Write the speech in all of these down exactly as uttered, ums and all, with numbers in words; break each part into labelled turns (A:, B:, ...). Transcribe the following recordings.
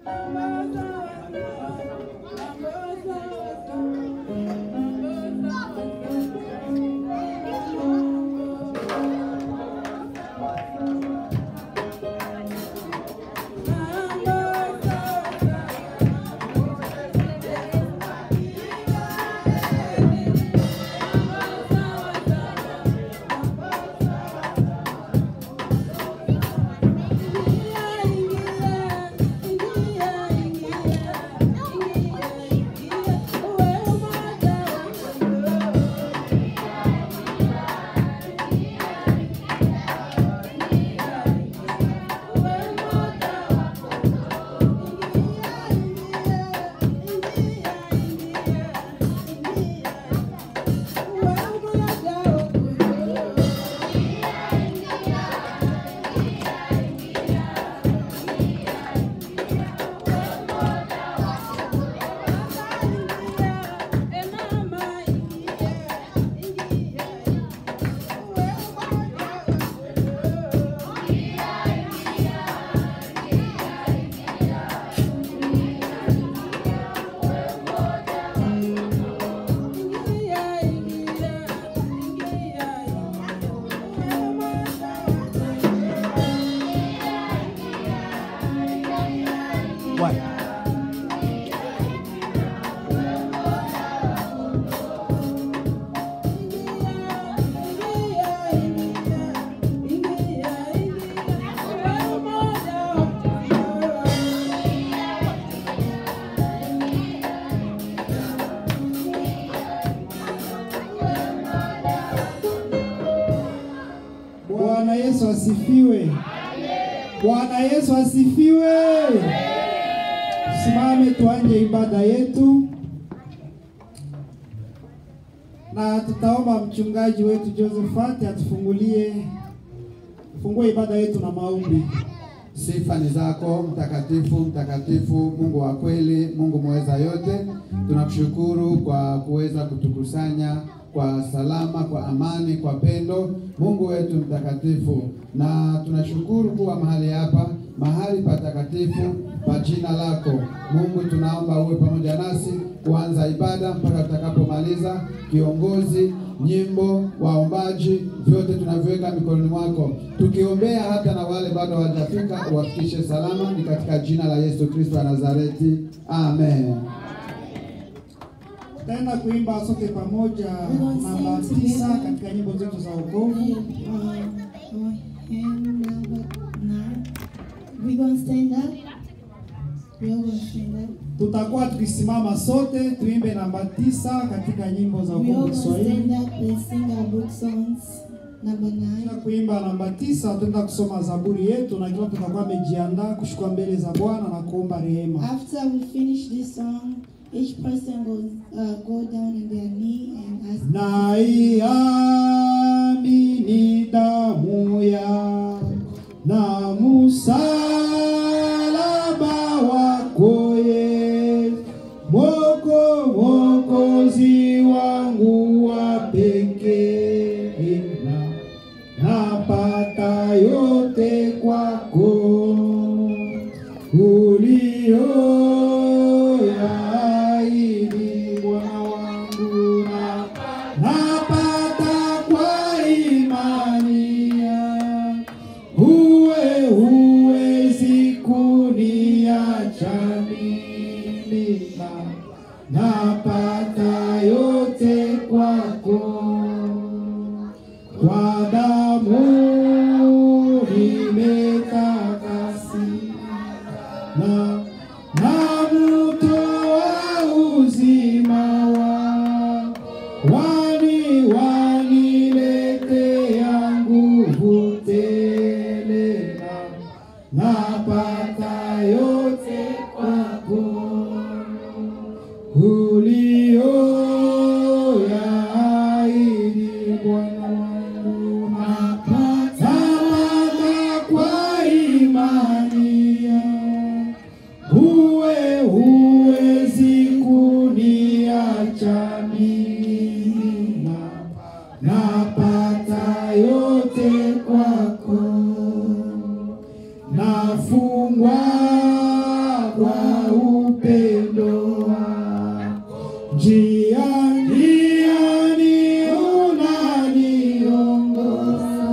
A: Bwana Yesu asifiwe. Bwana Yesu asifiwe. Simame tuanje ibada yetu. Na tutaomba mchungaji wetu Josephat atufungulie fungue ibada yetu na maombi.
B: Sifa ni zako mtakatifu, mtakatifu, Mungu wa kweli, Mungu mweza yote. Tunakushukuru kwa kuweza kutukusanya kwa salama, kwa amani, kwa pendo, Mungu wetu mtakatifu. Na tunashukuru kuwa mahali hapa, mahali patakatifu pa jina lako. Mungu, tunaomba uwe pamoja nasi kuanza ibada mpaka tutakapomaliza. Kiongozi, nyimbo, waombaji, vyote tunaviweka mikononi mwako. Tukiombea hata na wale bado hawajafika, uwafikishe salama, ni katika jina la Yesu Kristo wa Nazareti. Amen.
A: Tutaenda kuimba sote pamoja namba tisa katika nyimbo zetu za wokovu.
C: We gonna stand up. We all gonna stand up.
A: Tutakuwa tukisimama sote tuimbe namba tisa katika nyimbo za wokovu Kiswahili.
C: We all gonna stand up and sing our book songs. Number nine.
A: Tutaenda kuimba namba tisa, tutaenda kusoma Zaburi yetu na kila tutakuwa tumejiandaa kushuka mbele za Bwana na kuomba rehema.
C: After we finish this song, each person will uh, go down on their knee and ask.
A: Na iamini damu ya na msalaba wako Yesu, Moko Mwokozi wangu wa pekee, na napata yote kwako ulio napata yote kwako, kwa damu nimetakasika na na mto wa uzima wa wani waniletea nguvu tele, na napata yote kwako ulio yaahidi Bwana wangu, napata kwa imani yangu, uwe huwezi kuniacha mimi, napata yote kwako, nafungwa kwa upendo wako. Njia njiani unaniongoza,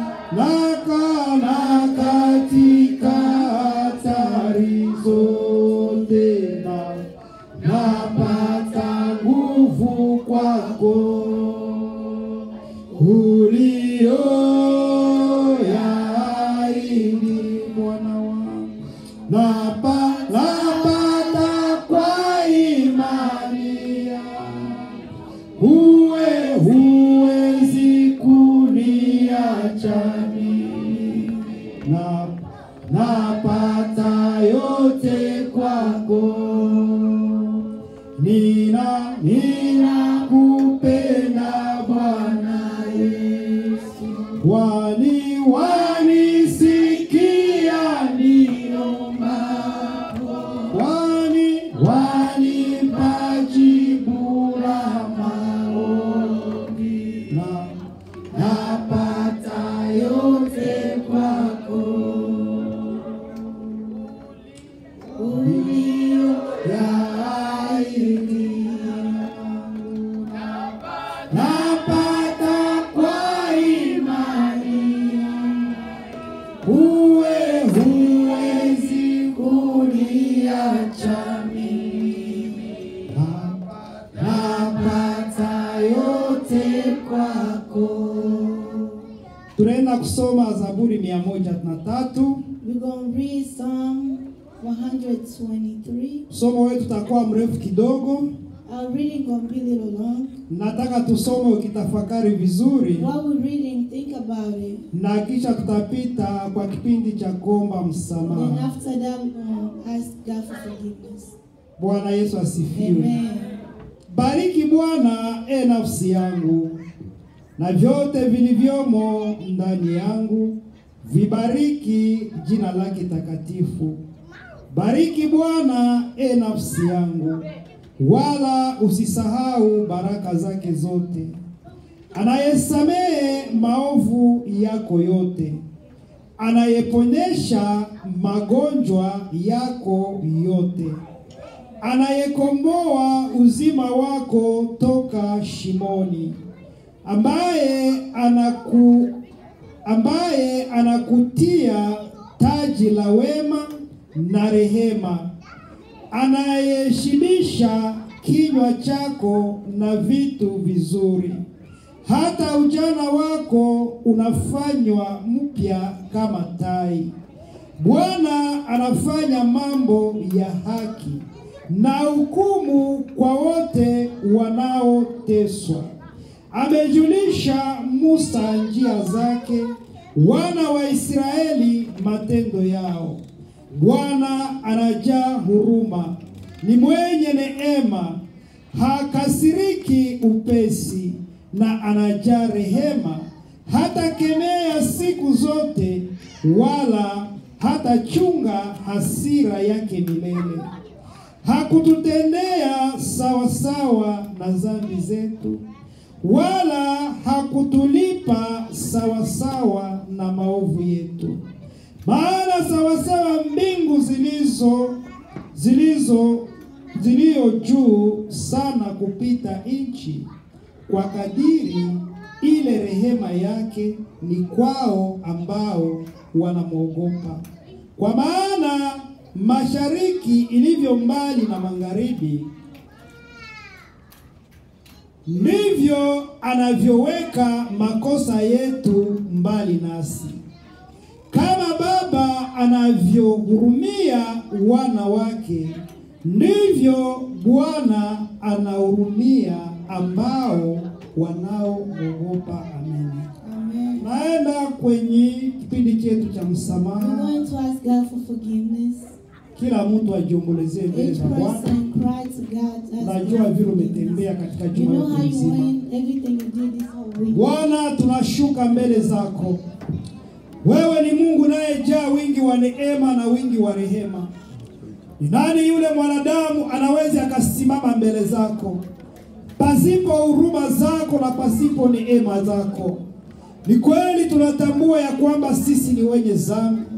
A: nakana katika hatari zote, na napata nguvu kwako. Ulio yaahidi Bwana wangu, napa napata kwa imani yangu. Uwe huwezi kuniacha mimi, na napata yote kwako. Nina nina kupenda Bwana Yesu, wani wanisikia niombapo, wani wanipa jibu la maombi, na napata yote kwako. Ulio yaahidi napata kwa imani, uwe huwezi kuniacha mimi, napata yote kwako. Tunaenda kusoma Zaburi mia moja na tatu.
C: We're going to read Psalm one twenty-three.
A: Somo wetu tutakuwa mrefu kidogo.
C: Our reading going to be a little long.
A: Nataka tusome ukitafakari vizuri.
C: While we're reading, think about it.
A: Na kisha tutapita kwa kipindi cha kuomba msamaha.
C: Then after that, we're going to ask God for forgiveness.
A: Bwana Yesu asifiwe.
C: Amen.
A: Bariki Bwana e nafsi yangu, na vyote vilivyomo ndani yangu, vibariki jina lake takatifu. Bariki Bwana e nafsi yangu, wala usisahau baraka zake zote. Anayesamehe maovu yako yote, anayeponyesha magonjwa yako yote, anayekomboa uzima wako toka shimoni, ambaye anaku ambaye anakutia taji la wema na rehema, anayeshibisha kinywa chako na vitu vizuri, hata ujana wako unafanywa mpya kama tai. Bwana anafanya mambo ya haki na hukumu kwa wote wanaoteswa. Amejulisha Musa njia zake, wana wa Israeli matendo yao. Bwana anajaa huruma, ni mwenye neema, hakasiriki upesi, na anajaa rehema. Hata kemea siku zote, wala hata chunga hasira yake milele. Hakututendea sawa sawa na dhambi zetu, wala hakutulipa sawa sawa na maovu yetu. Maana sawa sawa mbingu zilizo zilizo zilio juu sana kupita nchi, kwa kadiri ile rehema yake ni kwao ambao wanamwogopa. Kwa maana mashariki ilivyo mbali na magharibi, ndivyo anavyoweka makosa yetu mbali nasi. Kama baba anavyohurumia wana wake, ndivyo Bwana anahurumia ambao wanaomwogopa. Amen.
C: Amen.
A: Naenda kwenye kipindi chetu cha
C: We're
A: msamaha.
C: going to ask God for forgiveness.
A: Kila mtu ajiombolezee mbele
C: Each
A: za Bwana.
C: person cry to God. Ask
A: Najua
C: God
A: vile
C: for forgiveness.
A: umetembea katika
C: You
A: juma
C: know how
A: lote
C: you
A: mzima.
C: went, everything you did this whole week.
A: Bwana, tunashuka mbele zako. Wewe ni Mungu anayejaa wingi wa neema na wingi wa rehema. Ni nani yule mwanadamu anaweza akasimama mbele zako pasipo huruma zako na pasipo neema zako? Ni kweli tunatambua ya kwamba sisi ni wenye dhambi.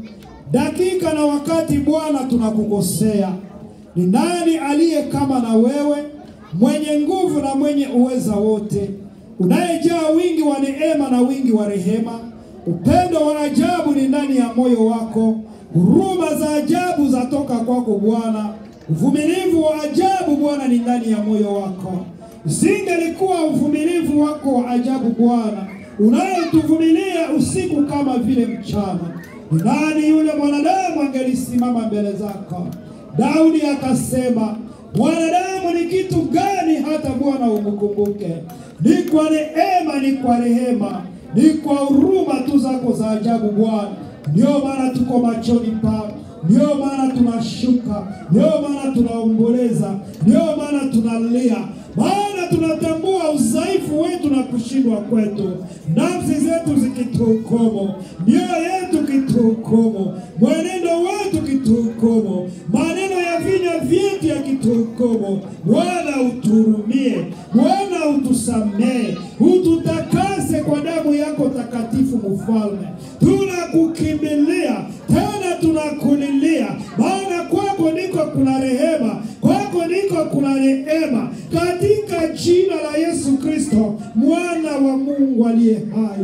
A: dakika na wakati Bwana tunakukosea. Ni nani aliye kama na wewe, mwenye nguvu na mwenye uweza wote, unayejaa wingi wa neema na wingi wa rehema? Upendo wa ajabu ni ndani ya moyo wako, huruma za ajabu zatoka kwako Bwana. Uvumilivu wa ajabu Bwana ni ndani ya moyo wako. Singelikuwa uvumilivu wako wa ajabu Bwana, unayetuvumilia usiku kama vile mchana, ni nani yule mwanadamu angelisimama mbele zako? Daudi akasema, mwanadamu ni kitu gani hata Bwana umkumbuke? Ni kwa neema, ni kwa rehema, ni kwa huruma tu zako za ajabu Bwana. Ndio maana tuko machoni pako, ndio maana tunashuka, ndio maana tunaomboleza, ndio maana tunalia, maana tunatambua udhaifu wetu na kushindwa kwetu. Nafsi zetu zikituhukumu, mioyo yetu kituhukumu, mwenendo wetu kituhukumu, maneno ya vinywa vyetu yakituhukumu, Bwana uturumie, Bwana utusamee, ututakase kwa damu yako takatifu Mfalme. Tunakukimbilia, tena tunakulilia, maana kwako ndiko kuna rehema, kwako ndiko kuna neema, katika jina la Yesu Kristo, mwana wa Mungu aliye hai.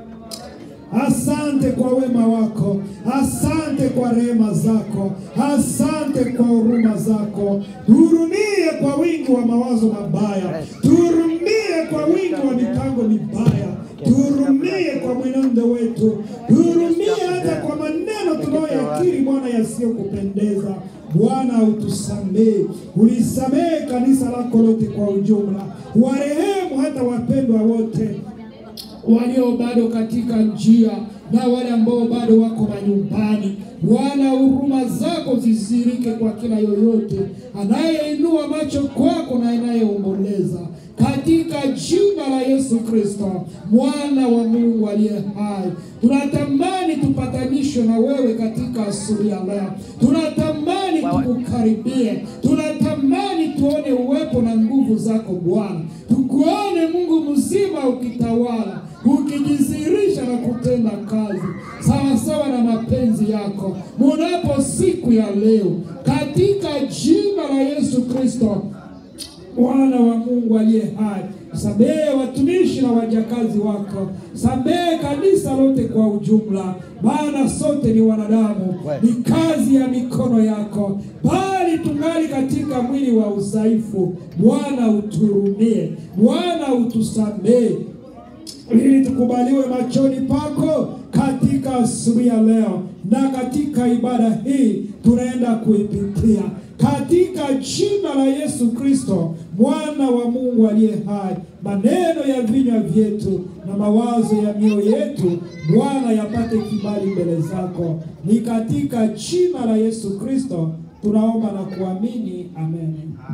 A: Asante kwa wema wako, asante kwa rehema zako, asante kwa huruma zako. Tuhurumie kwa wingi wa mawazo mabaya, tuhurumie kwa wingi wa mipango mibaya, tuhurumie kwa mwenendo wetu, tuhurumie hata kwa maneno tunayoyakiri Bwana yasiyokupendeza. Bwana utusamee, ulisamee kanisa lako lote kwa ujumla, warehemu hata wapendwa wote walio bado katika njia na wale ambao bado wako manyumbani. Bwana, huruma zako zisirike kwa kila yoyote anayeinua macho kwako na anayeomboleza, katika jina la Yesu Kristo, mwana wa Mungu aliye hai. Tunatamani tupatanishwe na wewe katika asubuhi ya leo. Tunatamani tukukaribie, tunatamani tuone uwepo na nguvu zako Bwana, tukuone Mungu mzima ukitawala, ukijisirisha na kutenda kazi sawa sawa na mapenzi yako munapo siku ya leo, katika jina la Yesu Kristo, mwana wa Mungu aliye hai. Samehe watumishi na wajakazi wako, samehe kanisa lote kwa ujumla, maana sote ni wanadamu, ni kazi ya mikono yako, bali tungali katika mwili wa udhaifu. Bwana uturumie, Bwana utusamehe, ili tukubaliwe machoni pako katika asubuhi ya leo na katika ibada hii tunaenda kuipitia, katika jina la Yesu Kristo, mwana wa Mungu aliye hai. Maneno ya vinywa vyetu na mawazo ya mioyo yetu Bwana yapate kibali mbele zako, ni katika jina la Yesu Kristo tunaomba na kuamini, amen.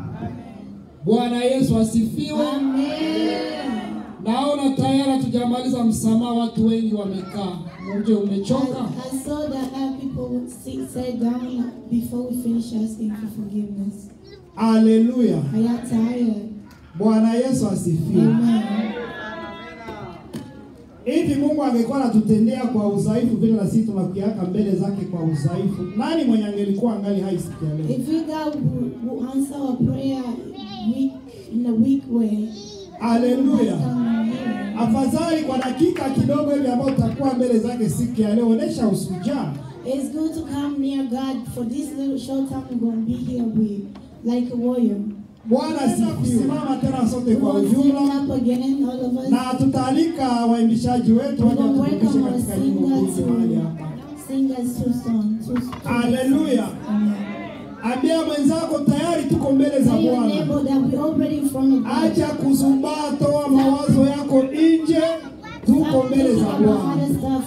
A: Bwana Yesu asifiwe. Amen. Naona tayari tujamaliza msamaha, watu wengi wamekaa. Mmoja umechoka?
C: I, I saw that uh, people sit, sit down before we finish asking for forgiveness.
A: Hallelujah.
C: I am tired.
A: Bwana Yesu asifiwe.
C: Amen.
A: Hivi Mungu angekuwa anatutendea kwa udhaifu vile na sisi tunakiaka mbele zake kwa udhaifu, nani mwenye angelikuwa angali hai siku ya leo?
C: If you God would, would answer our prayer weak, in a weak way.
A: Hallelujah. Afadhali kwa dakika kidogo hivi ambao tutakuwa mbele zake siku ya leo, onesha usujaa.
C: It's good to come near God for this little short time. We're going to be here with like a warrior.
A: Bwana asifiwe. Tena sote kwa ujumla, na tutaalika waimbishaji wetu waje kutufikisha katika nyimbo hizi mahali hapa. Hallelujah. Ambia mwenzako tayari tuko mbele za Bwana. Acha kuzumbaa, toa mawazo yako nje. Tuko mbele za Bwana.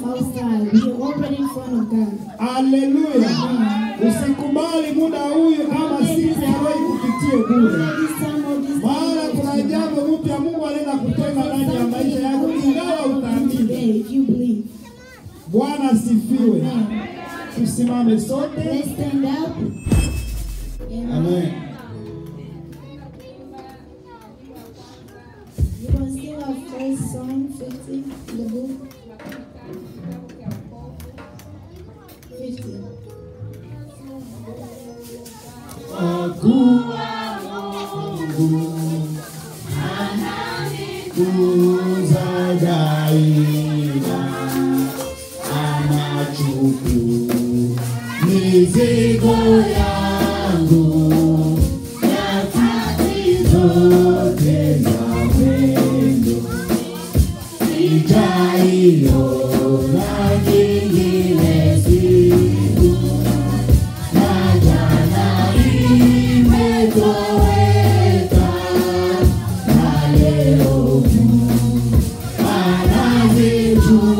A: Hallelujah. Usikubali muda huyu ama siku ya leo kupitie bure. Maana kuna jambo mpya Mungu anaenda kutenda ndani ya maisha yako ingawa utaamini. Bwana asifiwe. Tusimame sote.
C: Let's stand up.
A: Amen.
C: We're going to sing our first song, fifty, in the book. fifty.
D: kwa kuwa Mungu ananitunza daima, anachukua mizigo yangu nyakati zote za mwendo, sijaiona nyingine siku, na jana imetoweka, na leo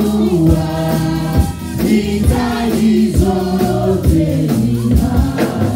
D: anazijua hitaji zote ninazo.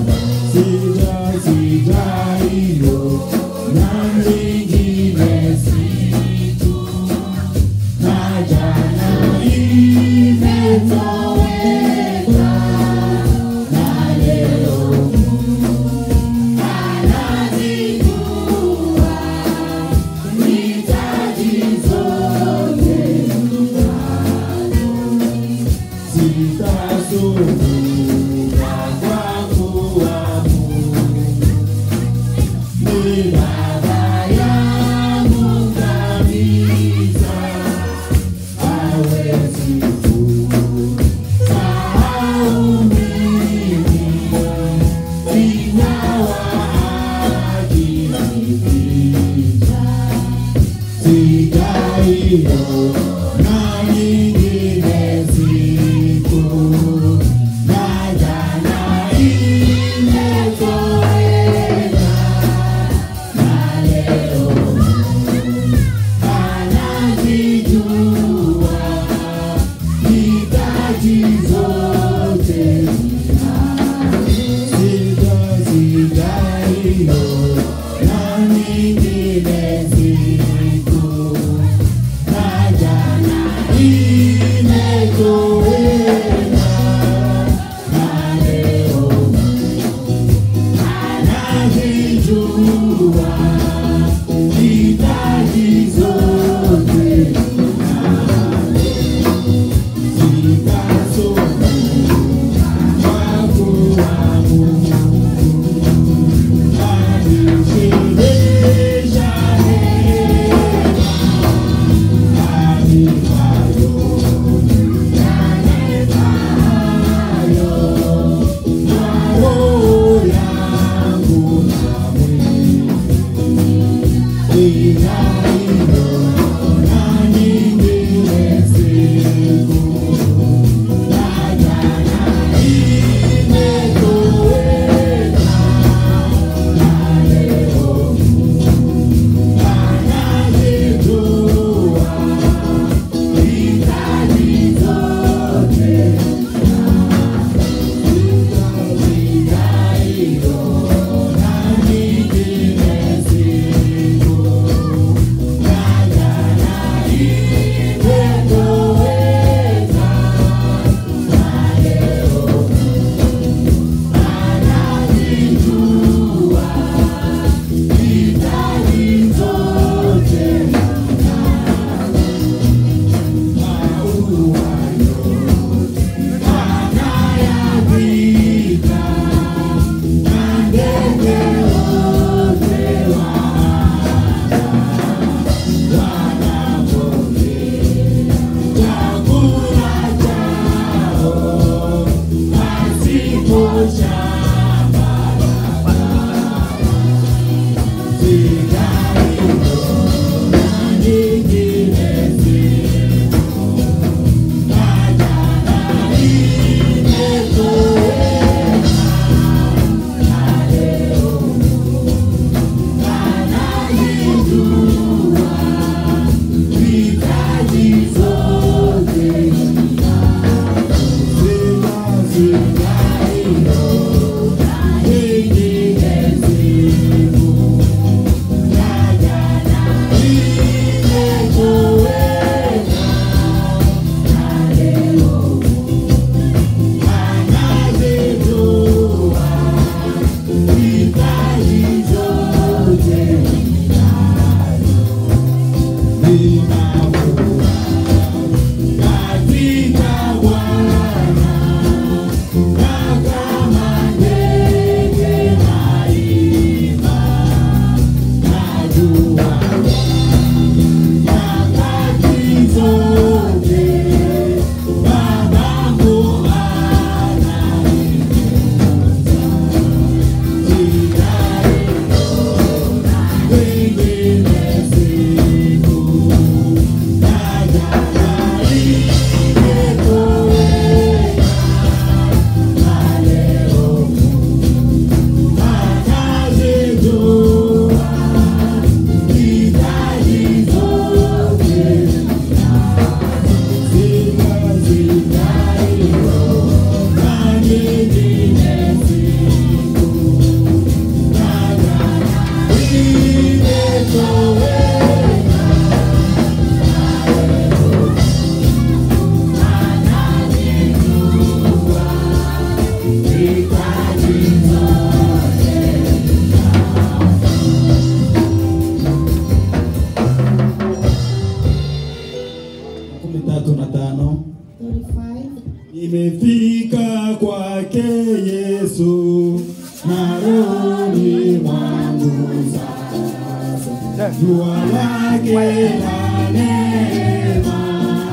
D: naroni mwangu sasa. Jua lake la neema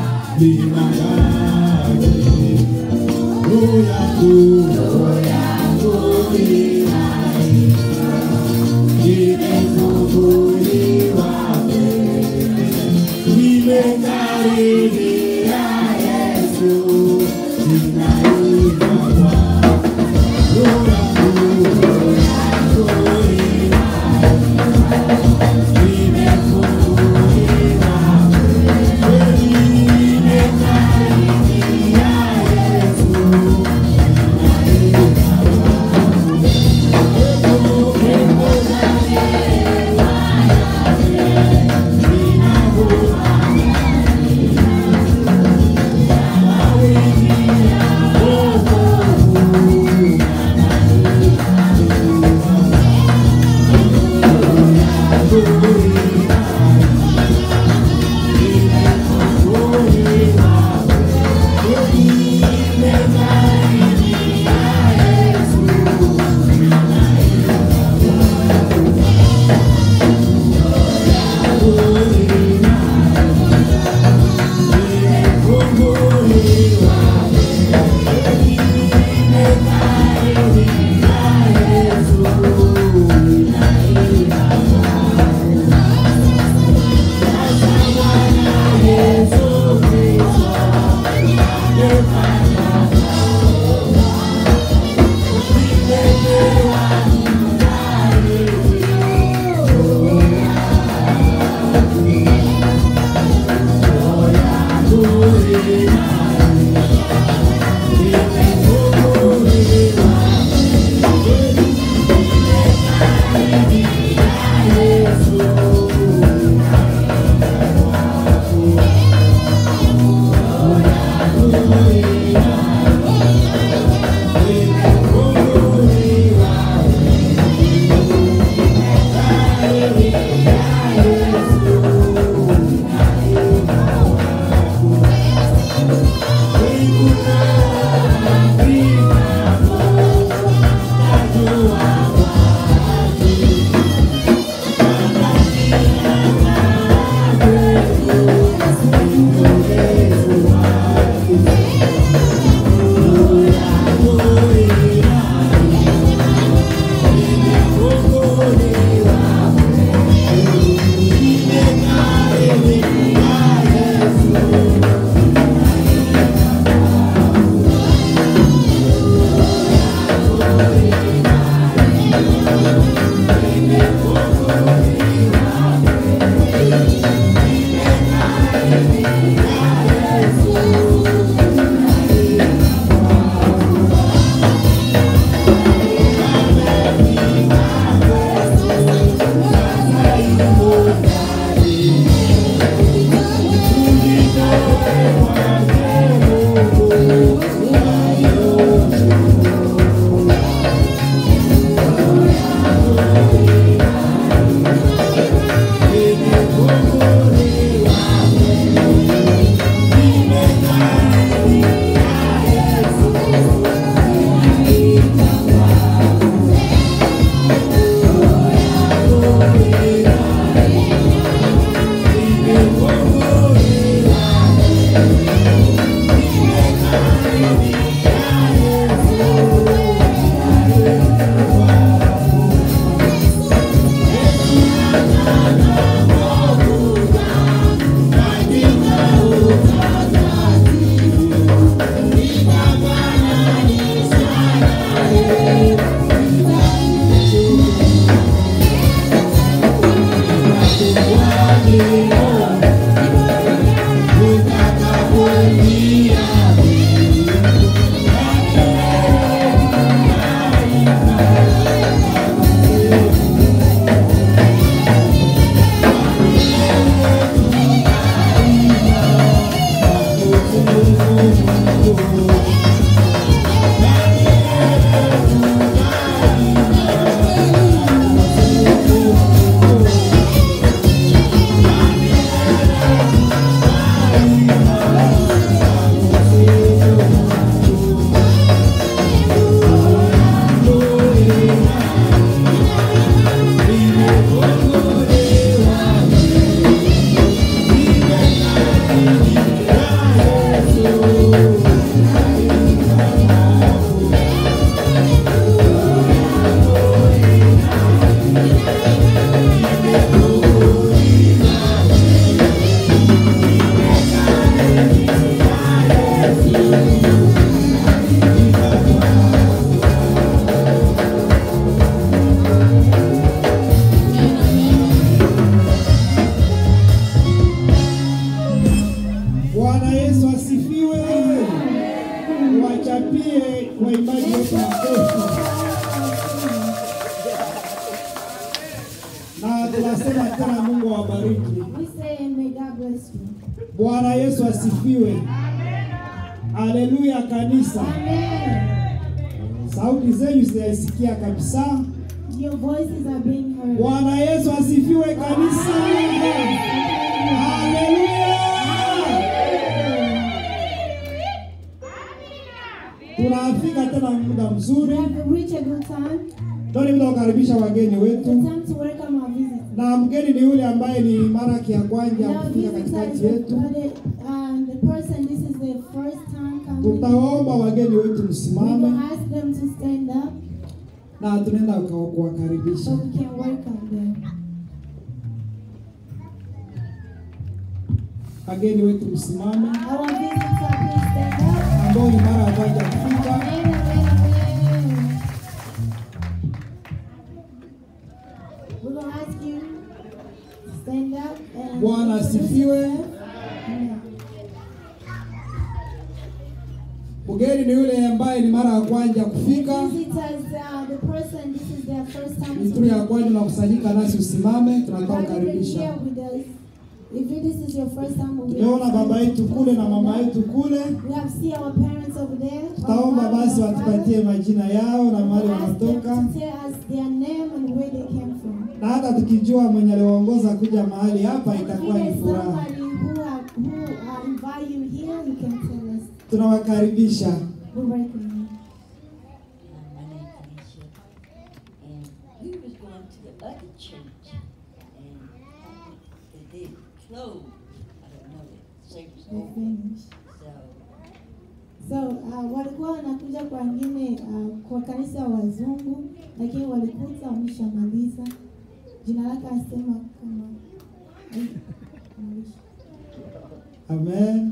D: linang'aa. Roho yangu, roho yangu inaimba, imefunguliwa nimekaribia Yesu, ninaimba Bwana. Roho yangu, roho yangu inaimba, imefunguliwa nimekaribia Yesu, ninaimba Bwana.
A: Tunasema tena Mungu awabariki.
C: We say, may God bless you.
A: Bwana Yesu asifiwe. Haleluya kanisa.
C: Amen.
A: Sauti zenu zinasikia kabisa.
C: Your voices are being heard.
A: Bwana Yesu asifiwe kanisa. Haleluya. Tunafika tena muda mzuri.
C: We have to reach a good time.
A: Toni muda kukaribisha wageni
C: The
A: wetu.
C: time to welcome our visitors.
A: Na mgeni ni yule ambaye ni mara ya kwanza
C: Now,
A: kufika
C: visitors,
A: katikati
C: the,
A: yetu.
C: the, um, the person, this is their first time coming.
A: Tutaomba wageni wetu
C: We will
A: msimame
C: ask them to stand up
A: na tunaenda kuwakaribisha.
C: so we can welcome them.
A: Wageni wetu msimame
C: Our visitors, please stand up.
A: ambao ni mara ya kwanza kufika.
C: Amen, amen, amen. We're going to ask you to stand up and
A: Bwana asifiwe.
C: Amen.
A: Mgeni ni yule ambaye ni mara ya kwanza kufika.
C: Visitors, uh, the person, this is their first time
A: Ni
C: to
A: tu ya kwanza na kusanyika nasi usimame, tunataka
C: Have you been
A: kukaribisha.
C: here with us? If this is your first time, we'll be
A: Tumeona baba yetu kule na mama yetu kule.
C: we have seen our parents over there.
A: Tutaomba
C: our
A: basi
C: mother, our
A: watupatie
C: father.
A: majina yao na mahali
C: We'll ask them
A: wanatoka.
C: to tell us their name and where they came from.
A: Na hata tukijua mwenye aliwaongoza kuja mahali hapa
C: If
A: itakuwa ni
C: there's
A: furaha.
C: somebody who are, who uh, invite you here, you can tell us.
A: Tunawakaribisha.
C: We welcome you.
E: My name is Alicia, and we was going to the other church, and they did close. I don't know, the service
C: They
E: over.
C: finished.
E: So,
C: So uh, walikuwa wanakuja kwa wengine uh, kwa kanisa ya wazungu, lakini walikuta wameshamaliza. Jina lake asema kama Ai, Malisha.
A: Amen.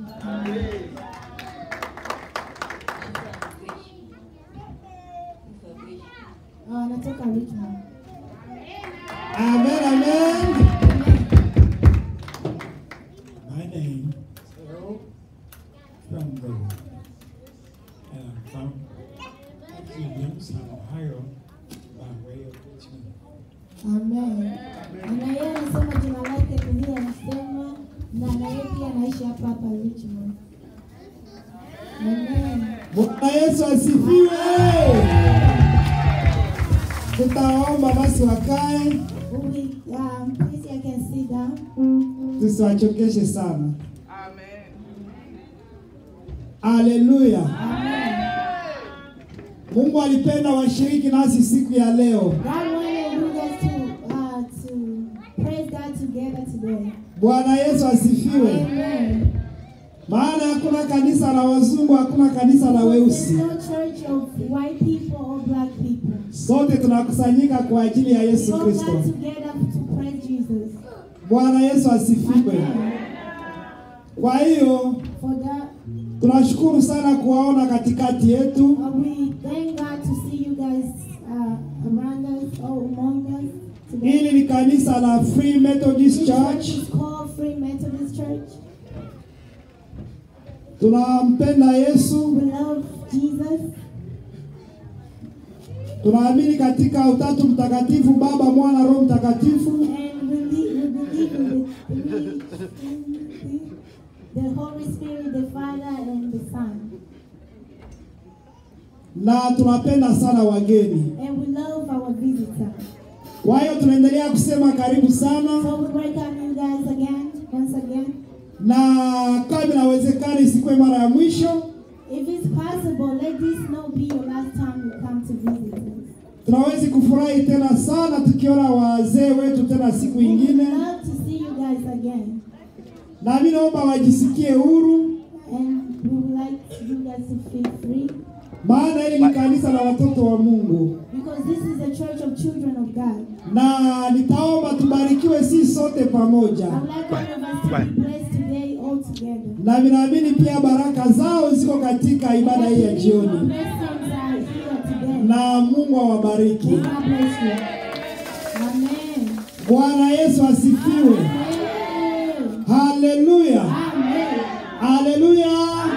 C: Uh, anatoka Richmond.
A: Amen, amen.
F: My name is Earl Frumberg, and I'm from actually Youngstown, Ohio, by way of Richmond.
C: Amen. Na yeye anasema jina lake ni hili anasema na na yeye pia anaishi hapa hapa Richmond. Amen.
A: Bwana Yesu asifiwe. Tutaomba basi wakae,
C: We, um, please, I can sit down.
A: tusiwachokeshe sana. Haleluya. Mungu alipenda washiriki nasi siku ya leo.
C: God wanted you guys to uh, to praise God together today.
A: Bwana Yesu asifiwe.
C: Amen.
A: Maana hakuna kanisa la wazungu, hakuna kanisa la
C: There's
A: weusi.
C: no church of white people or black people.
A: Sote tunakusanyika kwa ajili ya
C: We
A: Yesu
C: all
A: Kristo.
C: got together to praise Jesus.
A: Bwana Yesu asifiwe.
C: Amen.
A: Kwa hiyo
C: For that,
A: tunashukuru sana kuwaona katikati yetu.
C: uh, we thank God to see you guys uh, around us or among us today.
A: Hili ni kanisa la Free Methodist
C: This church
A: Church.
C: is called Free Methodist Church.
A: Tunampenda Yesu.
C: We love Jesus.
A: Tunaamini katika utatu mtakatifu, Baba, Mwana, Roho Mtakatifu.
C: And we believe, we believe in the, believe in the, the Holy Spirit, the Father, and the Son.
A: Na tunapenda sana wageni.
C: And we love our visitors.
A: Kwa hiyo tunaendelea kusema karibu sana,
C: So we welcome you guys again, once again.
A: na kama inawezekana isikuwe mara ya mwisho.
C: If it's possible, let this not be your last time you come to visit us.
A: Tunawezi kufurahi tena sana tukiona wazee wetu tena siku
C: We would
A: ingine,
C: love to see you guys again.
A: na mimi naomba wajisikie huru,
C: And we would like you guys to feel free.
A: maana hili ni kanisa la watoto wa Mungu.
C: Because this is a church of children of God.
A: Na nitaomba tubarikiwe sisi sote pamoja,
C: I would like all of us to be blessed today all together.
A: na ninaamini pia baraka zao ziko katika ibada hii ya
C: Our
A: jioni,
C: blessings are here today.
A: na Mungu awabariki.
C: May God bless you. Amen.
A: Bwana Yesu asifiwe.
C: Amen.
A: Haleluya,
C: Amen.
A: haleluya.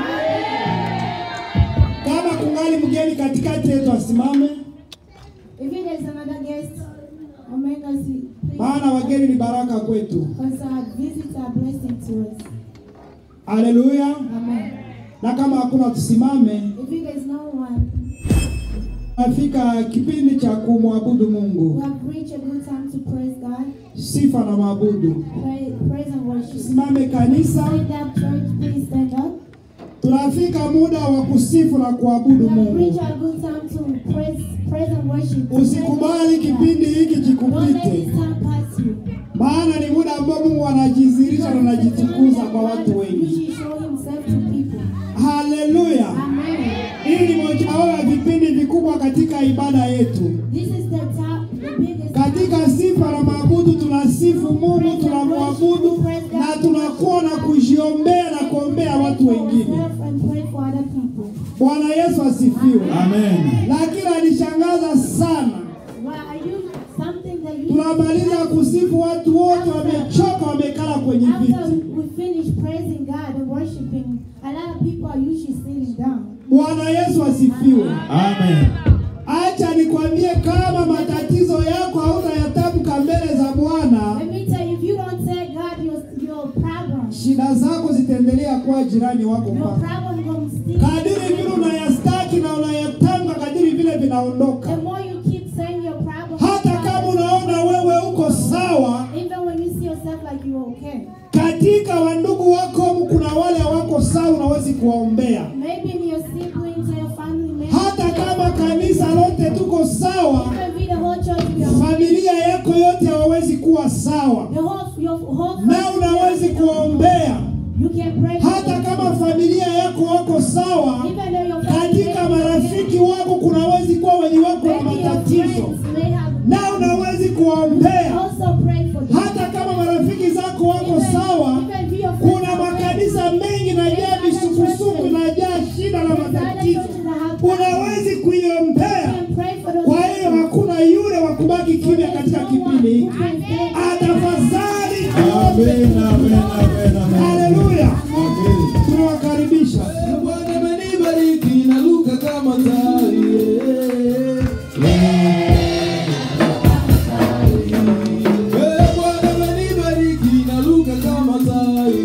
A: Kama kungali mgeni katikati yetu asimame.
C: If there's another guest among us, please
A: maana wageni ni baraka kwetu.
C: Because our visits are blessing to us.
A: Haleluya.
C: Amen.
A: Na kama hakuna tusimame,
C: If there is no one,
A: nafika kipindi cha kumwabudu Mungu.
C: we have reached a good time to praise God.
A: Sifa na maabudu.
C: Pray, praise and worship.
A: Simame kanisa.
C: Stand up, church, please stand up.
A: Tunafika muda wa kusifu na kuabudu
C: We have
A: Mungu.
C: reached a good time to praise, praise and worship.
A: Usikubali kipindi hiki
C: Don't let
A: kikupite.
C: this time pass you.
A: Maana ni muda ambao Mungu anajizirisha na anajitukuza kwa watu
C: You
A: wengi.
C: should show himself to people.
A: Haleluya.
C: Amen.
A: Hii ni mojawapo ya vipindi vikubwa katika ibada yetu.
C: This is the top, the biggest.
A: Katika sifa na maabudu tunasifu Mungu, tunamwabudu na tunakuwa na kujiombea na kuombea watu wengine.
C: And pray for other people.
A: Bwana Yesu asifiwe.
B: Amen.
A: Lakini alishangaza sana.
C: Why are you something that you
A: Tunamaliza kusifu, watu wote wamechoka, wamekala kwenye
C: after
A: viti.
C: we finish praising God and worshiping, a lot of people are usually sitting down.
A: Bwana Yesu asifiwe.
B: Amen.
A: Acha nikwambie, kama matatizo yako hautayatamka mbele za Bwana,
C: Let me tell you, if you don't tell God your, your problem,
A: shida zako zitaendelea kuwa jirani wako
C: your
A: mpaka.
C: problem gonna stick.
A: Kadiri vile unayastaki na unayatamka, kadiri vile vinaondoka.
C: The more you keep saying your problem,
A: Hata kama unaona wewe uko sawa,
C: even when you see yourself like you're okay,
A: katika wandugu wako kuna wale wako sawa, unawezi kuwaombea.
C: maybe in your siblings or your family members,
A: Hata kama kanisa lote tuko sawa,
C: maybe the whole church, your,
A: familia yako yote hawawezi kuwa sawa,
C: the whole, your whole
A: na
C: family,
A: unawezi kuwaombea.
C: you can pray for
A: Hata
C: them.
A: kama familia yako wako sawa,
C: Even though your family
A: katika marafiki wako kunawezi kuwa wenye wako na
C: maybe your
A: matatizo,
C: friends may have,
A: na unawezi kuwaombea.
C: also pray for them.
A: Hata kama marafiki zako wako sawa,
C: Even if your friends
A: kuna
C: are
A: makanisa mengi na jaa misukusuku na jaa shida na matatizo, unawezi kuiombea.
C: can pray for those
A: Kwa hiyo hakuna yule wa kubaki kimya katika kipindi hiki. Atafadhali tuombe.
B: Amen. Amen. Amen. Amen.
A: Haleluya.
B: Amen.
A: Tunawakaribisha.
B: Bwana amenibariki na lugha kama tai. Eh, Bwana amenibariki na lugha kama tai.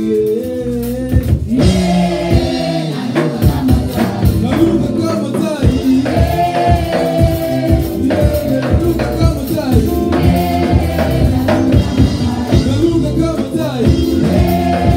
B: Na lugha kama tai. Na lugha kama tai. Na lugha kama tai.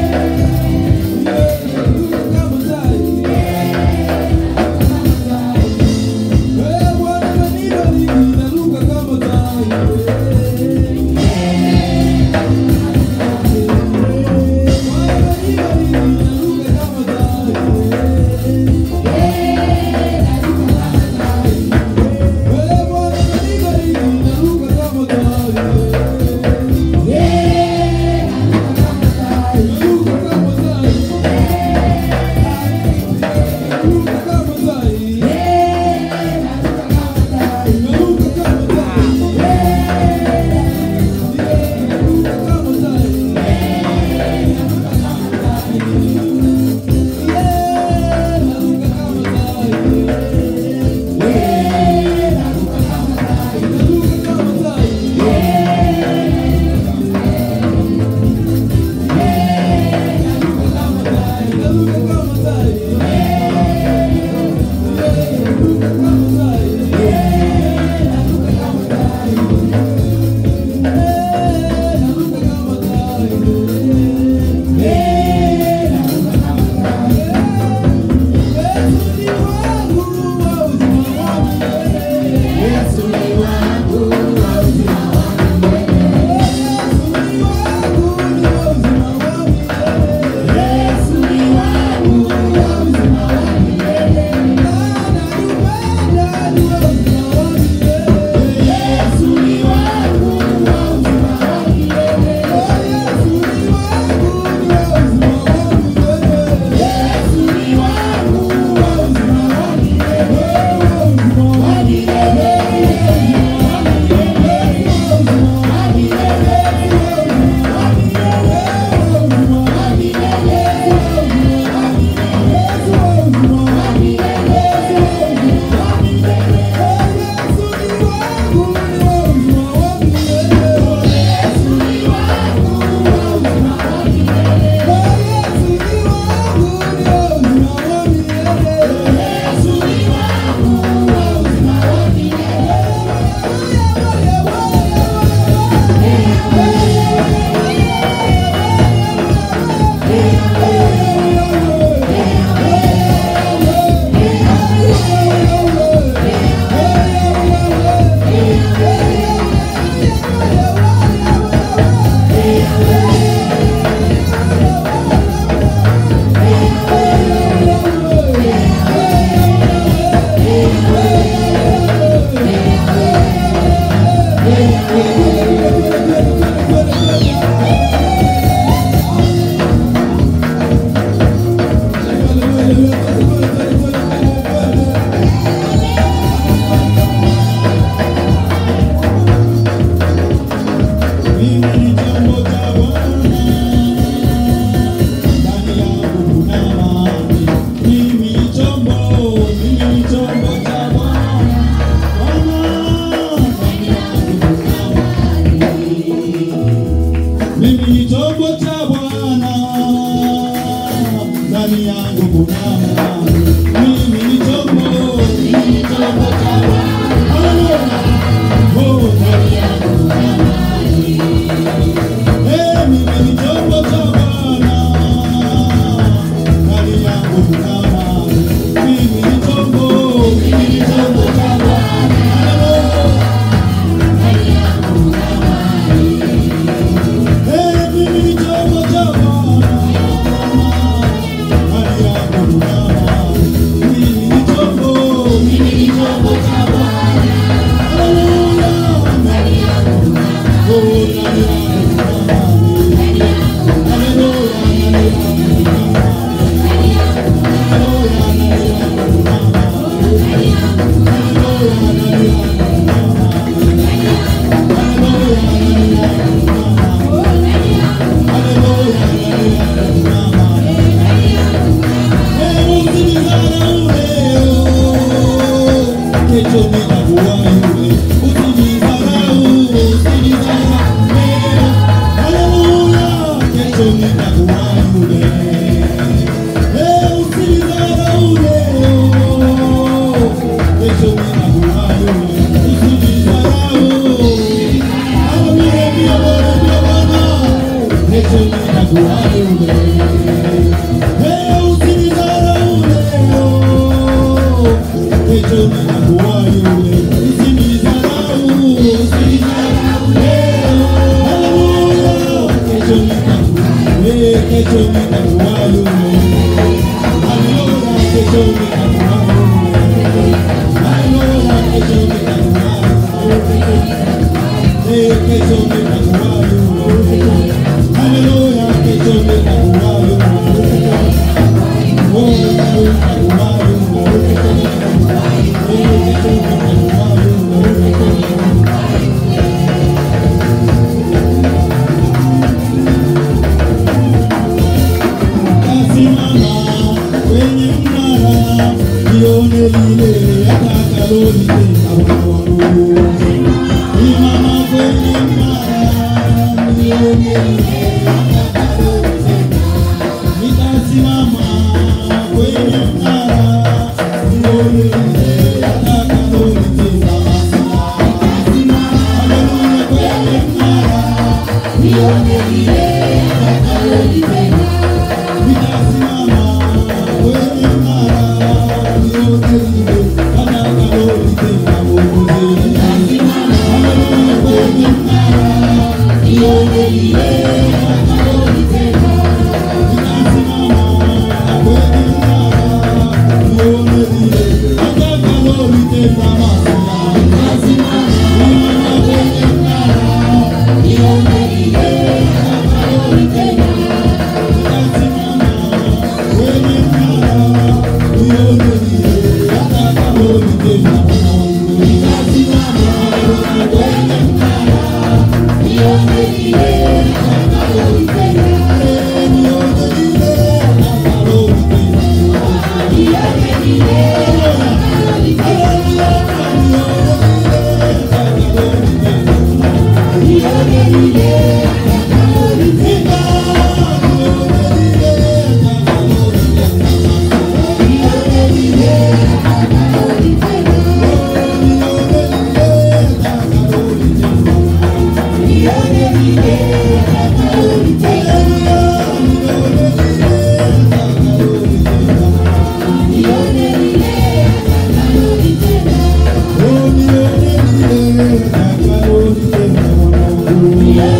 D: Yeah.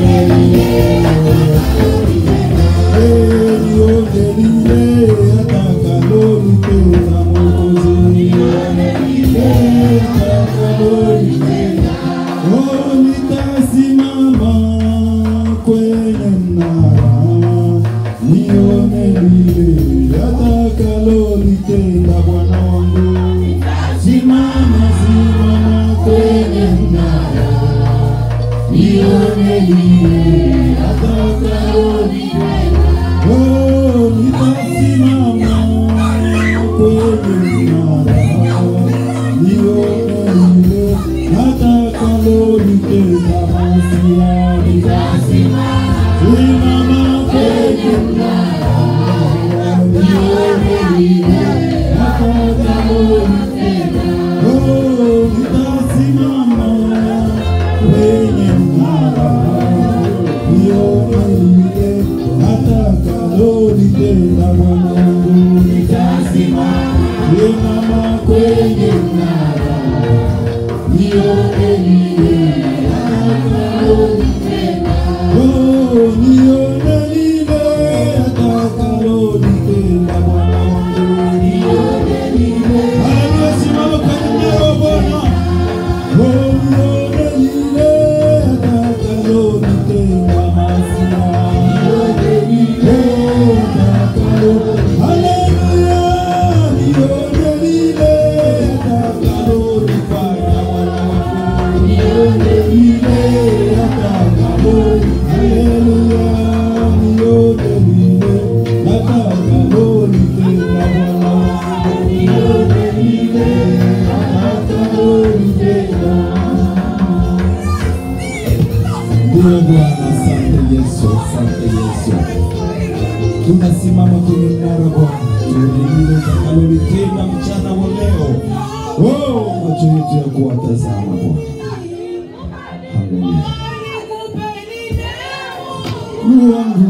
A: nione lile atakalolitenda Bwana wangu. Simama, simama kwenye mnara, nione lile atakalolitenda. Oh, nitasimama kwenye mnara, nione lile atakalolitenda Masia. Nitasimama, simama kwenye mnara, nione lile atakalolitenda. Oh, nitasimama kwenye mnara, nione lile atakalolitenda Bwana wangu. Nitasimama, simama kwenye mnara, nione lile atakalolitenda. Oh, nione lile atakalolitenda Bwana wangu. Nione lile. Haleluya, simama kwenye mnara wa Bwana. Oh, nione lile atakalolitenda Masia. Nione lile atakalolitenda. Haleluya, nione lile atakalolifanya Bwana wangu. Nione lile atakalolitenda. Haleluya, nione lile atakalolitenda Bwana wangu. Nione lile atakalolitenda. Ndiyo Bwana, asante Yesu, asante Yesu. Tunasimama kwenye mnara Bwana, tuone lile utakalolitenda mchana wa leo. Oh, macho yetu ya kuwatazama Bwana. Haleluya. Wangu,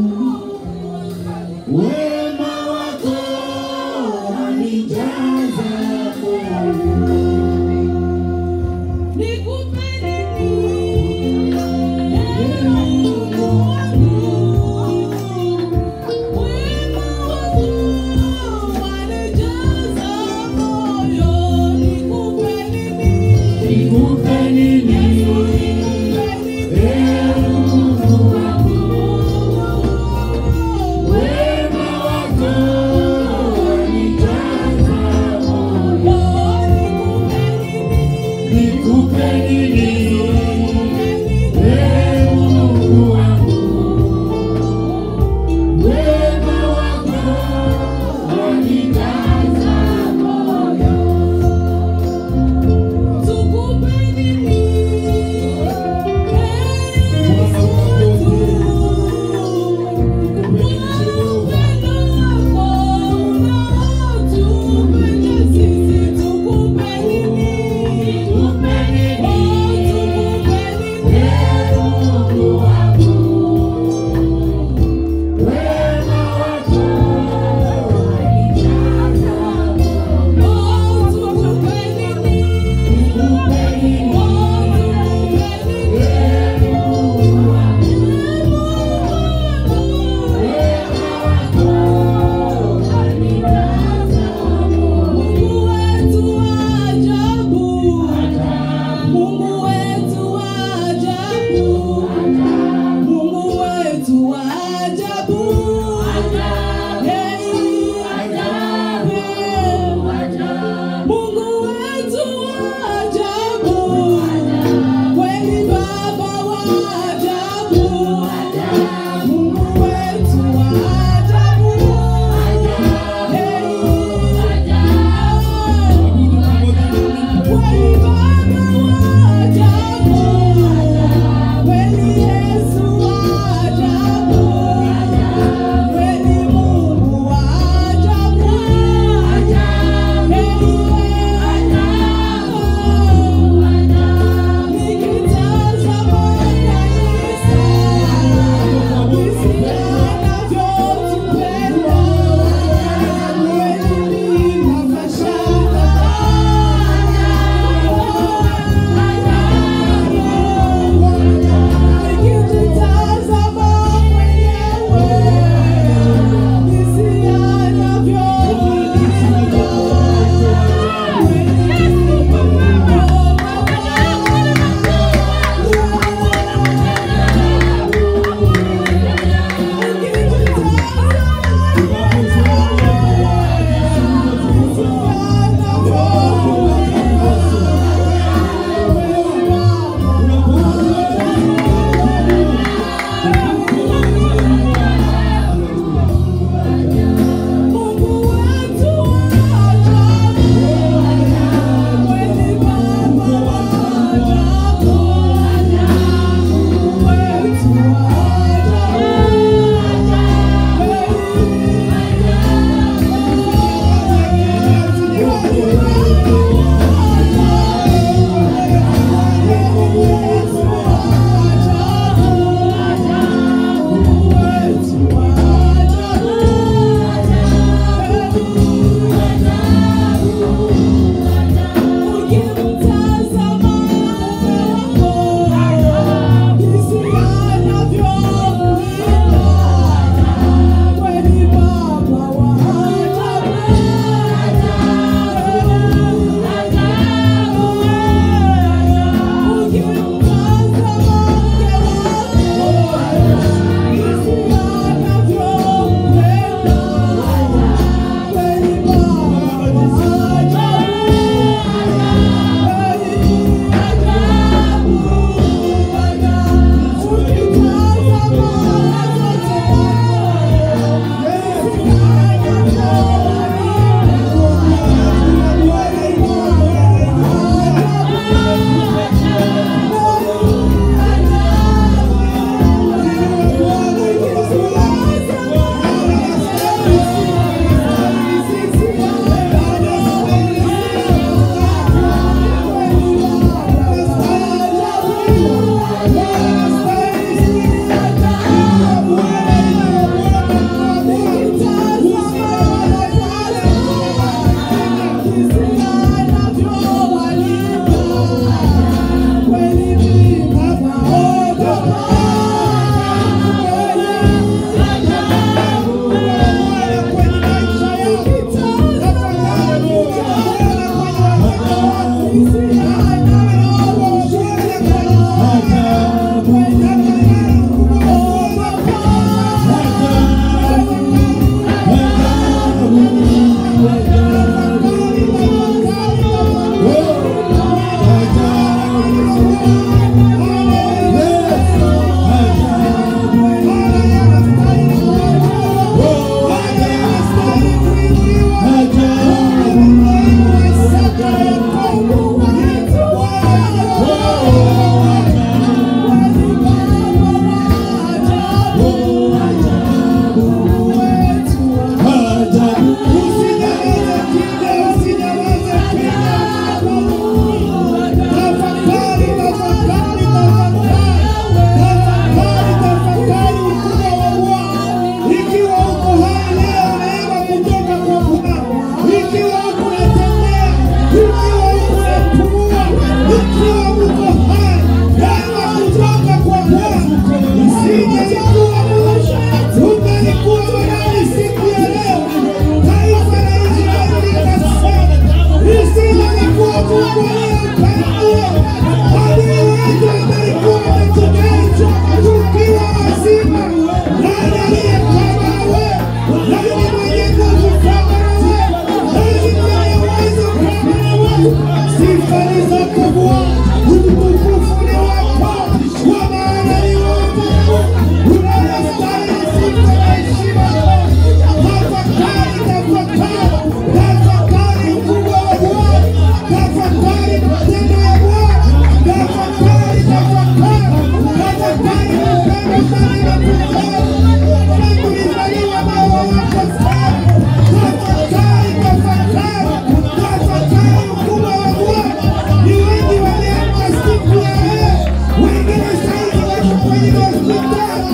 A: wema wako wanijaza moyo. Nikupe nini?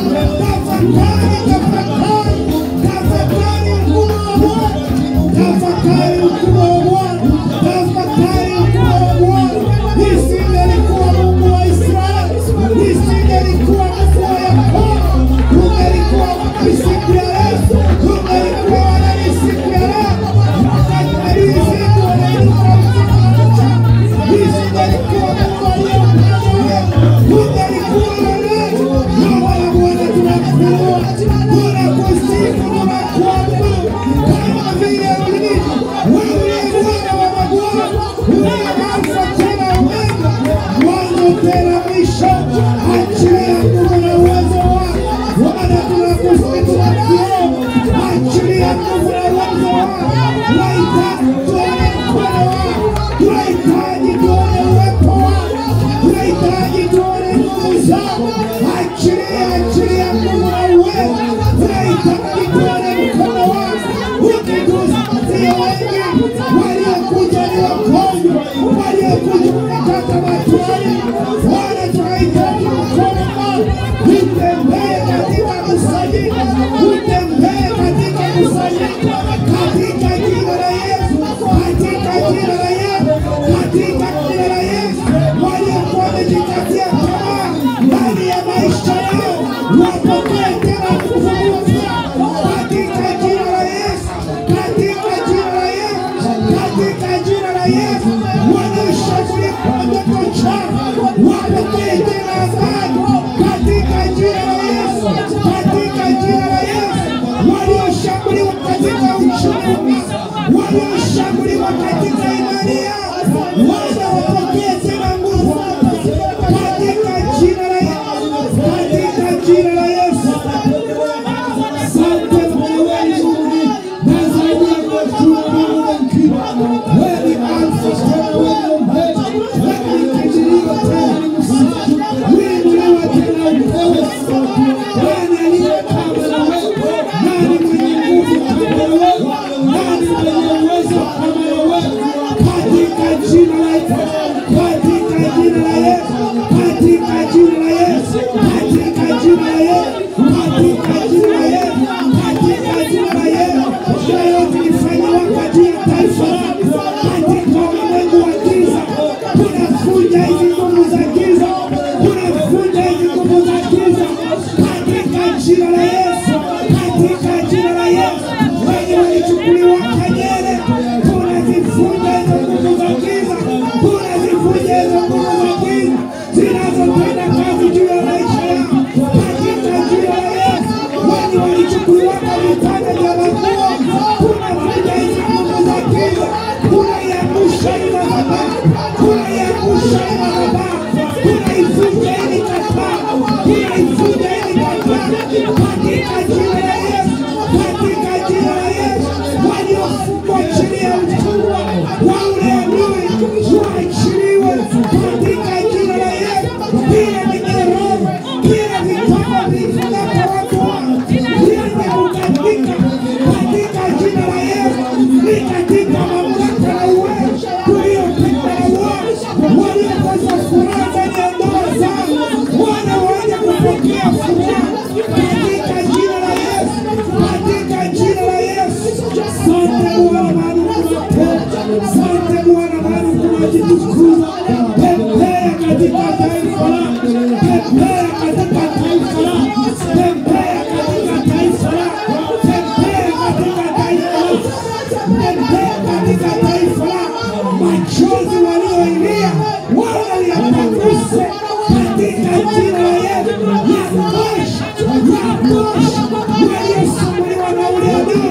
A: Tafakari, tafakari, tafakari ukuu wa Bwana. Tafakari ukuu wa Bwana. Tafakari ukuu wa Bwana. Isingelikuwa Mungu wa Israeli, isingelikuwa Mungu wa Yakobo, ungelikuwa wapi siku ya leo? Ungelikuwa wapi siku ya leo? Wakati hii siku ungelikuwa isingelikuwa Mungu aliyepanda wewe, ungelikuwa wewe. Baba ya Bwana tunakuinua, tunakusifu, tunakuabudu kama vile ulivyo. Wewe ni Bwana wa mabwana, uliye Alfa tena Omega, mwanzo tena mwisho. Achilia nguvu na uwezo wako Bwana, tunakusifu, tunakuomba. Achilia nguvu na uwezo wako. Tunahitaji tuone mkono wako, tunahitaji tuone uwepo wako, tunahitaji tuone nguvu zako. Achilia, achilia nguvu na uwezo. Tunahitaji tuone mkono wako ukigusia wengi waliokuja ni wagonjwa, waliokuja kukata matwani. Bwana, tunahitaji mkono wako utembee katika kusanyika, utembee katika kusanyika, katika jina la Yesu, katika jina la Yesu, katika jina la Yesu. Waliokuwa wamejikatia tamaa ndani ya maisha yao, wapokee tena nguvu mpya katika jina la Yesu, katika jina la Yesu, katika jina la Yesu. Wanaoshambulia kwa ndoto chafu, wapokee tena amani katika jina la Yesu, katika jina la Yesu. Walioshambuliwa katika uchumi, walioshambuliwa katika imani yao, Bwana wapokee tena nguvu katika jina la Yesu, katika jina la Yesu. Asante Bwana wetu, na zaidi ya kushukuru Mungu mkuu. Wewe ni Alfa tena wewe Omega, wewe ni tajiriwa tena ni msifu, wewe ni wewe tena upewe sifa. Nani aliye kama na wewe? Nani mwenye nguvu kama wewe? Nani mwenye uwezo kama wewe? Katika jina la Yesu, katika jina la Yesu, katika jina la Yesu, katika jina la Yesu, katika jina la Yesu, katika jina la Yesu. Yote ifanywa kwa ajili ya taifa lako, katika ulimwengu wa giza. Tunafunja hizi nguvu za giza, tunafunja hizi nguvu za giza katika jina la Yesu, katika jina la Yesu. Wenye walichukuliwa kanyele, tunazifunja hizo nguvu za giza, tunazifunja hizo nguvu za giza zinazotenda kazi juu ya maisha yao katika jina la Yesu. Wenye walichukuliwa kwa vitanda vya maguo, tunafunja hizo nguvu za giza, tunaiangusha hii madhabahu, tunaiangusha hii madhabahu, tunaifunja hii kataa, tunaifunja hii kataa katika jina la Yesu, katika jina la Yesu. Waliofungwa chini ya utumwa wa ule adui waachiliwe katika jina la Yesu. Kila minyororo, kila vitamba vilivyofunga watu wao vianze kukatika katika jina la Yesu. Ni katika mamlaka na uwezo tuliopigwa na uovu, waliokosa furaha ndani ya ndoa zao, Bwana waje kupokea furaha katika jina la Yesu, katika jina la Yesu. Asante Bwana, maana unatenda. Asante Bwana, maana unajitukuza. Tembea katika taifa lako, tembea katika taifa lako, tembea katika taifa lako, tembea katika taifa lako, tembea katika taifa lako. Machozi walioilia Bwana yapanguse katika jina la Yesu. Yatosha, yatosha. Waliosumbuliwa na ule adui,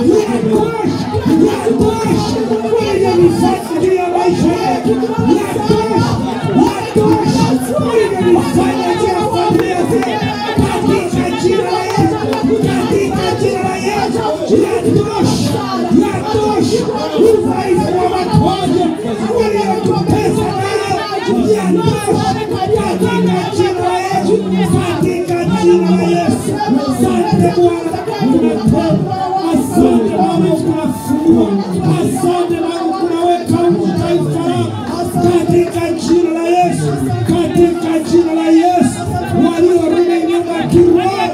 A: yatosha, yatosha. Walivyovifanya juu ya maisha yetu, yatosha, yatosha. Walivyovifanya juu ya familia zetu, katika jina la Yesu, katika jina la Yesu. Yatosha, yatosha. Udhaifu wa magonjwa waliotupesa nayo, yatosha katika jina la Yesu, katika jina la Yesu. Asante Bwana, unatoa. Asante Bwana, unafungua. Asante Bwana, unaweka huru taifa lako katika jina la Yesu, katika jina la Yesu. Waliorudi nyuma kiroho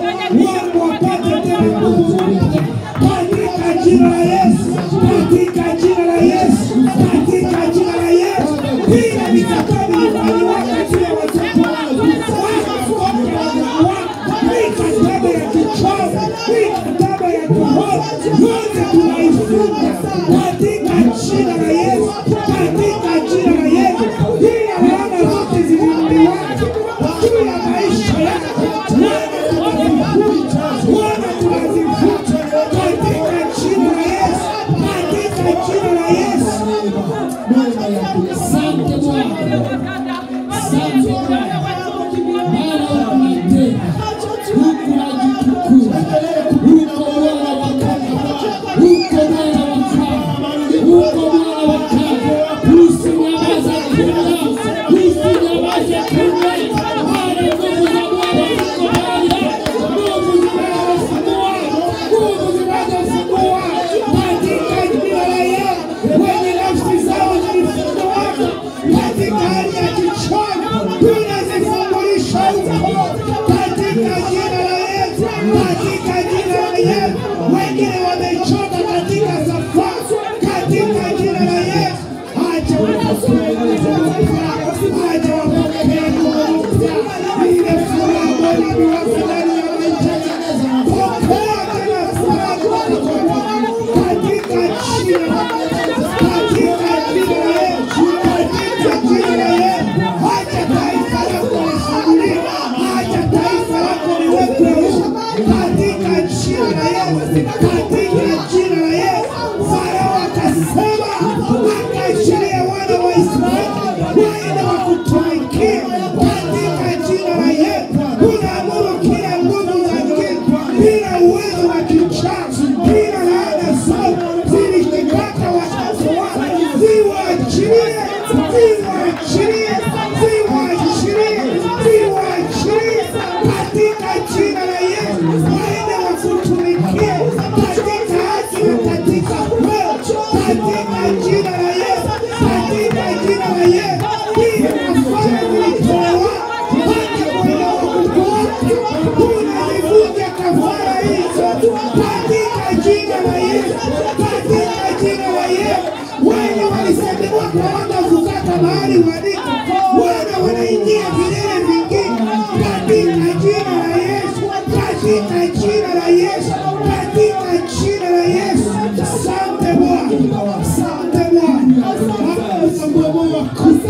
A: yote tunaifunga katika jina la Yesu, katika jina la Yesu. Kila laana zote zilizoinuliwa juu ya maisha yako, Bwana tunazifuta katika jina la Yesu, katika jina la Yesu.
D: Asante Bwana. Asante Bwana. Maana unatenda. Huku unajitukuza. Huko Bwana wakati. Huko Bwana wakati. Huko Bwana wakati. Usinyamaze kimya. Usinyamaze kimya. Maana nguvu za Bwana ziko mahali hapa. Nguvu zinazofungua. Nguvu zinazofungua. Katika jina la Yesu. Wenye nafsi zao zilifungwa katika hali ya kichono, tunazifungulisha huko katika jina la Yesu, katika jina la Yesu. Wengine wamechoka katika safari, katika jina la Yesu. Acha wapokee nguvu, acha wapokee nguvu, ile furaha Bwana ameweka ndani ya maisha yako. Pokea tena furaha kutoka kwa Bwana katika jina la Yesu, katika jina la Yesu, katika jina la Yesu. Acha taifa lako lifunguliwe, acha taifa lako liwekwe huru katika jina la Yesu, katika jina la Yesu. Farao akasema, akaachilia wana wa Israeli waende wakutumikie katika jina la Yesu. Unaamuru kila nguvu za giza, bila uwezo wa kichawi, bila laana zote zilizokata watoto wako, ziwaachilie, ziwaachilie, ziwaachilie, ziwaachilie katika jina la Yesu. Waende wakutumikie katika haki na katika kweli, katika jina la Yesu, katika jina la Yesu. Bila kafara zilitolewa haki kwenda wakubwa wake, unazivunja kafara hizo katika jina la Yesu, katika jina la Yesu. Wenye walisema hawatavukata mahali waliko, wana wanaingia vilele vingine katika jina la Yesu, katika jina la Yesu, katika jina la Yesu. Asante Bwana, asante Bwana. Unabomoa kuta,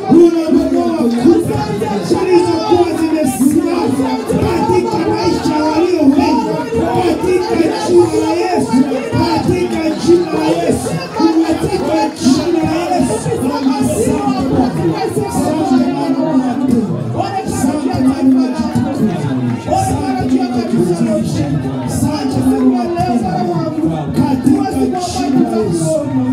D: unabomoa kuta zilizokuwa zimesimama katika maisha walio wengi, katika jina la Yesu, katika jina la Yesu, katika jina la Yesu. Asante Bwana, asante Bwana unatenda, asante Bwana unajitukuza, asante Bwana unajitukuza, asante Bwana unatenda katika jina la Yesu,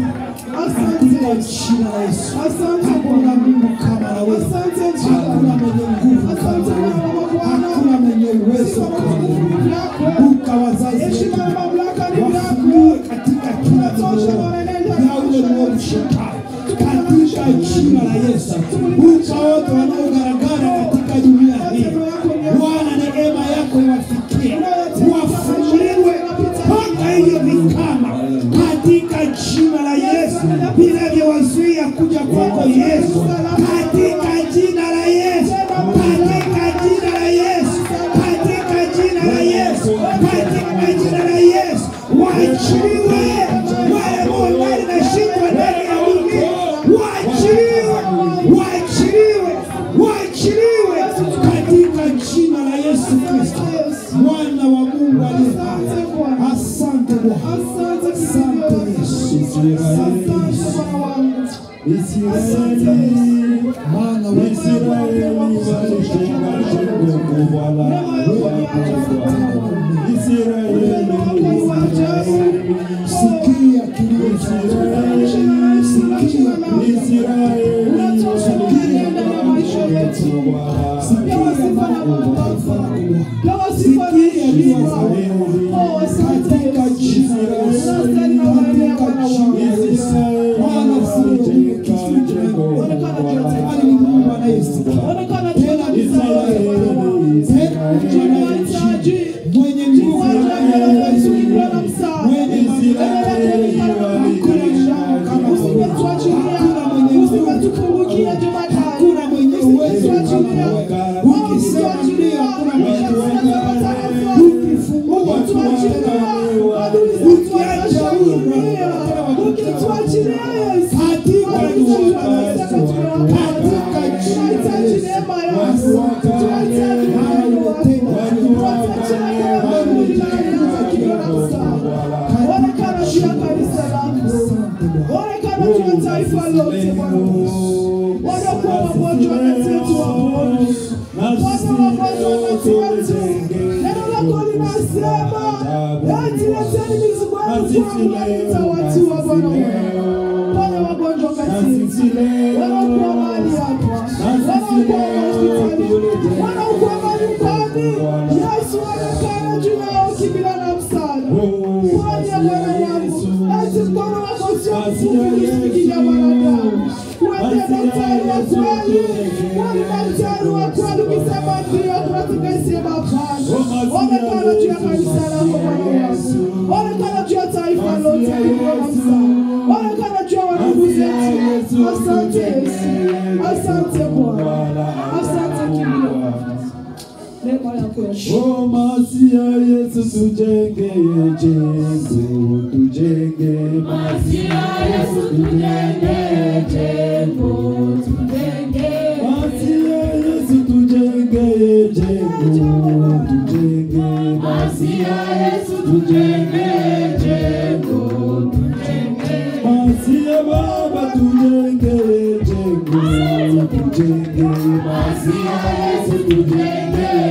D: katika jina la Yesu. Hakuna Mungu kama wewe, hakuna mwenye nguvu kama wewe, hakuna mwenye uwezo kama wewe. Buka wazazi wetu, wafungue katika kila mioyo ya ule mwovu shetani katika jina la Yesu. Buka wote wanaogaragara katika dunia hii, Bwana neema yako iwafikie, wafunguliwe mpaka hiyo vikama katika jina la Yesu, vinavyowazuia kuja kwako Yesu, katika jina la Yesu, katika jina la Yesu, katika jina la Yesu, katika jina la Yesu. Waachiliwe wale ambao wanashikwa ndani ya Mungu, waachiliwe, waachiliwe, waachiliwe katika jina la Yesu Kristo, mwana wa Mungu aliye hai. Asante Bwana, asante Yesu, asante Israeli, maana wewe Israeli walishinda jengo kubwa la Israeli. Sikia kilio cha Israeli, sikia Israeli, sikia mwenye nguvu hakuna mwenye uwezo ukisema ndio, hakuna mwenye uwezo ukifungua
A: Yesu, katika
G: tunahitaji neema yako, tunahitaji uhai wako, tunahitaji neema inayoanza kila msaada. Onekana juu ya kanisa lako, onekana juu ya taifa lote Bwana. Wanakuwa wagonjwa kati yetu wapone, wana wagonjwa kati yetu. Neno lako linasema, eti leteni mizigo yenu kwangu nami nitawatiwa Bwana wangu. Wana wagonjwa kati yetu, wanakuwa mahali hapa, wanakuwa hospitalini, wanakuwa manyumbani. Yesu onekana juu yao kibila na msaada. Kwani ya Bwana wangu, eti mkono wako sio mfupi kufikia wanadamu. Kwani daktari wa kweli, kwani daktari wa kweli ukisema ndio tunataka isema hapana. Onekana juu ya kanisa lako Bwana wangu, onekana juu ya taifa lote kwa msaada, onekana juu ya wandugu zetu. Asante Yesu, asante Bwana, asante kimbilio. Neema yako Yesu.
D: Oh Masia Yesu tujenge jengo, tujenge Masia Yesu tujenge jengo, tujenge Masia Yesu tujenge jengo, tujenge Masia Yesu tujenge jengo, tujenge Masia Baba tujenge jengo, tujenge Masia Yesu tujenge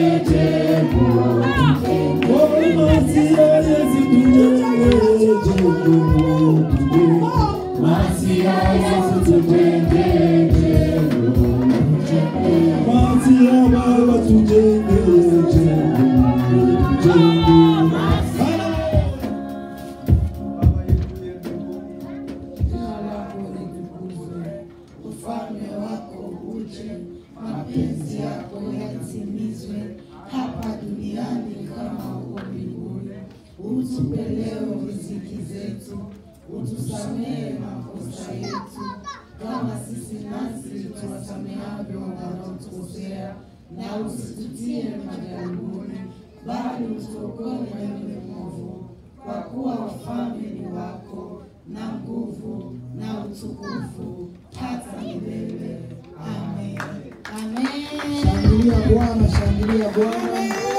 C: Ufalme wako uje, mapenzi yako yatimizwe hapa duniani kama huko mbinguni. Utupe leo riziki zetu, utusamehe makosa yetu kama sisi nasi tuwasamehavyo wanaotukosea, na usitutie majaribuni, bali utuokoe na yule mwovu. Kwa kuwa ufalme ni wako, na nguvu na utukufu hata milele. Amen. Amen.
A: Shangilia Bwana, shangilia Bwana.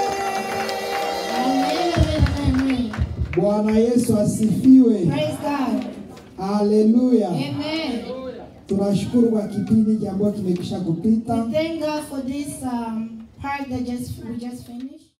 C: Amen.
A: Bwana Yesu asifiwe.
C: Praise God.
A: Haleluya.
C: Amen.
A: Tunashukuru kwa kipindi ambacho kimekisha kupita.
C: We thank God for this um, part that just we just finished.